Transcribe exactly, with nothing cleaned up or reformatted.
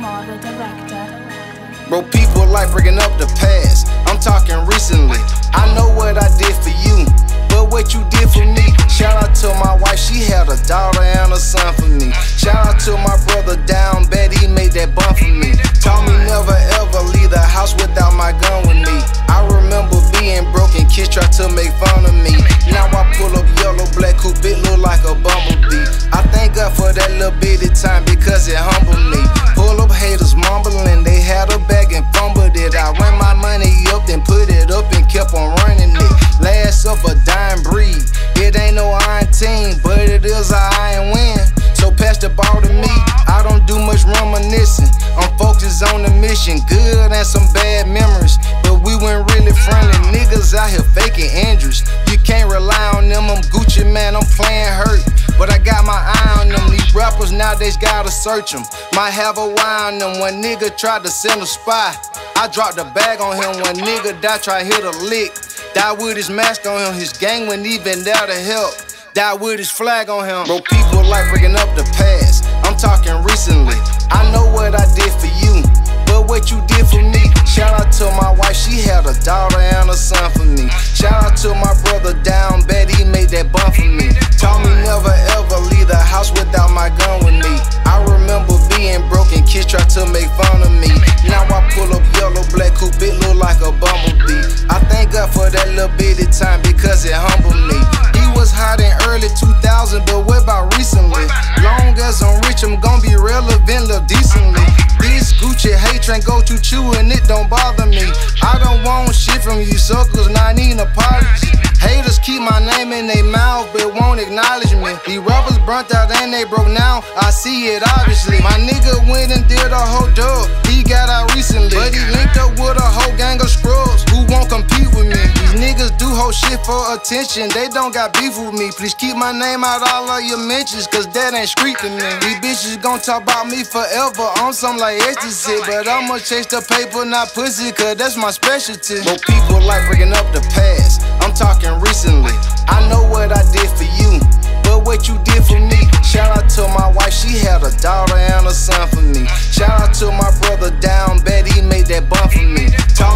Woppenheimer, the director. Bro, people like bringing up the past. I'm talking recently. I know what I did for you, but what you did for me. Shout out to my wife, she had a daughter and a son for me. Shout out to my brother down bad, he made that bun for me. Taught me never ever leave the house without my gun with me. I remember being broken, kids tried to make fun of me. Now I pull up yellow, black coupe, it look like a bumblebee. I thank God for that little bitty time because it humbled me. Pull up haters mumbling, they had a bag and fumbled it. I ran my money up, then put it up and kept on running it. Last of a dying breed. It ain't no iron team, but it is a iron win. So pass the ball to me. I don't do much reminiscing. I'm focused on the mission. Good and some bad memories, but we weren't really friendly. Niggas out here faking injuries. You can't rely on them. I'm Gucci, man. I'm playing hurt, but I got my eye on them. These rappers nowadays gotta search them. Might have a wire on them. One nigga tried to send a spy, I dropped the bag on him. One nigga died, try hit a lick. Died with his mask on him. His gang wasn't even there to help. Died with his flag on him. Bro, people like bringing up the past. I'm talking recently. I know what I did for you, but what you did for me. Shout out to my wife, she had a daughter and a son for me. Shout out to my brother down bad, he made that bun for me. Taught me never ever leave the house without my gun with me. I remember being broken, kids tried to make fun of me. Now I pull up yellow, black coupe, it look like a bumblebee. I thank God for that little bitty time because it humbled me. He was hot in early two thousand, but what about recently? Long as I'm rich, I'm gonna be relevant, live decently. This Gucci hate train go to chew and it don't bother me. I don't want shit from you suckers, not need an apology. Haters keep my name in their mouth but won't acknowledge me. These rappers burnt out and they broke now, I see it obviously. My nigga went and did a whole dub, he got out recently, but he linked up with a whole gang of scrubs who won't compete with me. These niggas do whole shit for attention, they don't got beef with me. Please keep my name out all of your mentions, cause that ain't street to me. These bitches gon' talk about me forever on some like ecstasy, but I'ma chase the paper, not pussy, cause that's my specialty. But people like bringing up the past. I'm talking recently. I know what I did for you, but what you did for me. Shout out to my wife, she had a daughter and a son for me. Shout out to my brother down bad, he made that bun for me. Talk